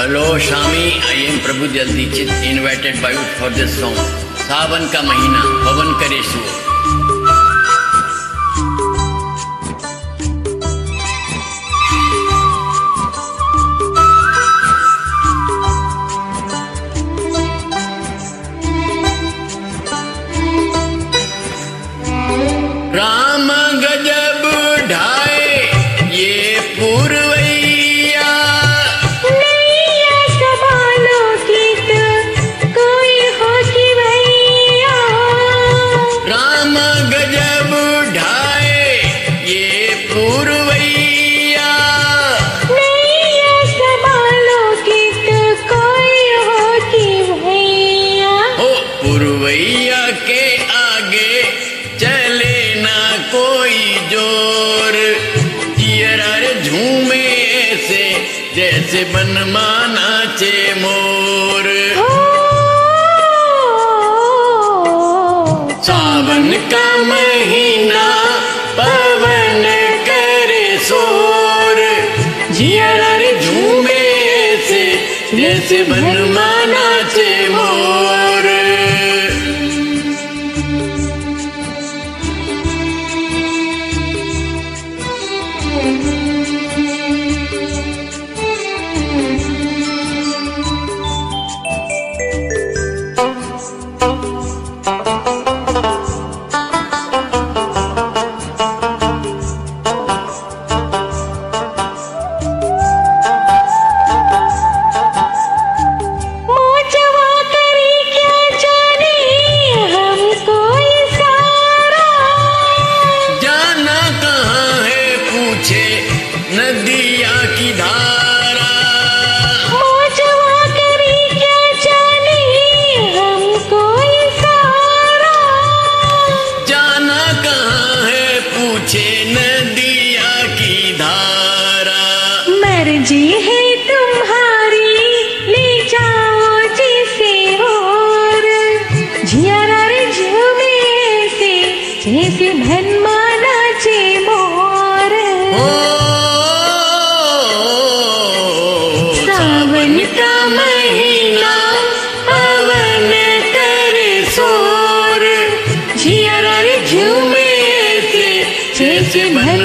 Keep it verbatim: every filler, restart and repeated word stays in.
Hello Shami, I am Prabhu Jal Dikshit invited by you for this song. सावन का महीना पवन करे सुओ। राम गजब ढाए ये पुरवैया, नैया संभालो गीत कोई हो कि भैया। राम गजब ढाए ये पुरवैया, नैया संभालो गीत कोई हो कि भैया। ओ पुरवैया के आगे चले ना कोई जोर, चियरार झूमे ऐसे जैसे बनमाना चे मोर। हो सावन का महीना पवन करे शोर, चियरार झूमे ऐसे जैसे बनमाना चे मोर। नदिया की धारा मोजवा करी क्या जाने हमको इशारा। जाना कहाँ है पूछे नदिया की धारा। मर्जी है तुम्हारी ले जाओ जिसे और, झियारा रे झूमे से जैसे भनमाना चे मोर। सावन का महीना पवन करे शोर, झियारा रे झूमे से जैसे